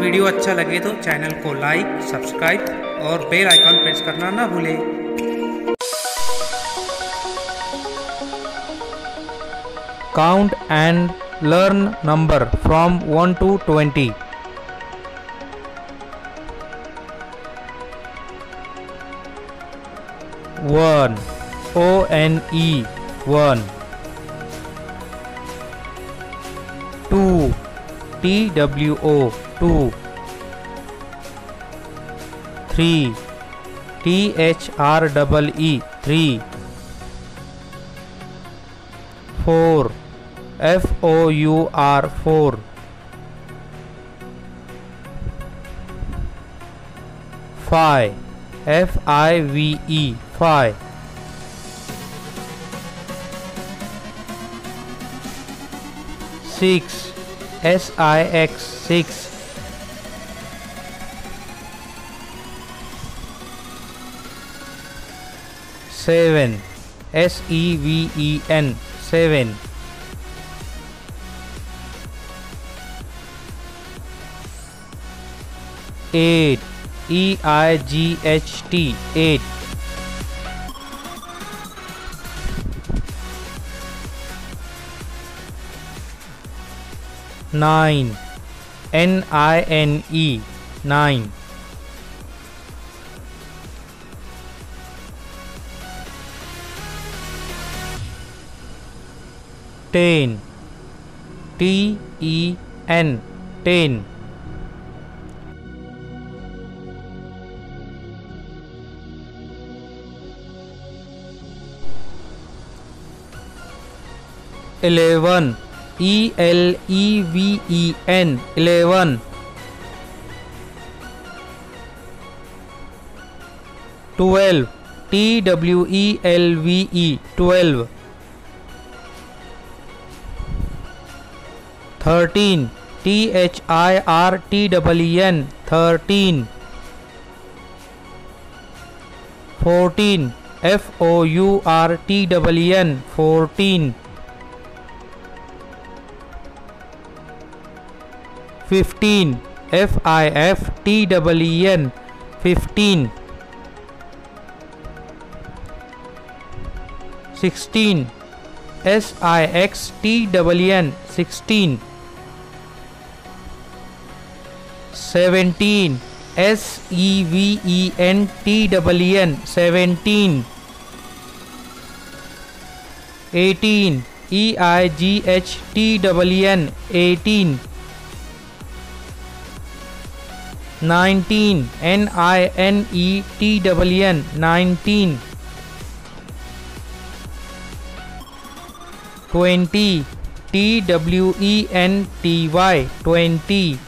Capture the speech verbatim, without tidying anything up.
Video अच्छा लगे तो चैनल को लाइक, सब्सक्राइब और बेल आइकॉन प्रेस करना ना भूलें। Count and learn number from one to twenty. one, O N E, one. two, T W O, two. three, T H R E E, three. four, F O U R, four. five, F I V E, five. six, S I X, six. seven, S E V E N, seven. eight, E I G H T, eight. nine, N I N E, nine. ten, T E N, ten. eleven, E L E V E N, eleven. twelve, T W E L V E, twelve. thirteen, T H I R T E E N, thirteen. fourteen, F O U R T E E N, fourteen. fifteen, F I F T E E N, fifteen. sixteen, S I X T E E N, sixteen. seventeen, S E V E N T E E N, seventeen. eighteen, E I G H T E E N, eighteen. nineteen, N I N E T E E N, nineteen. twenty, T W E N T Y, twenty.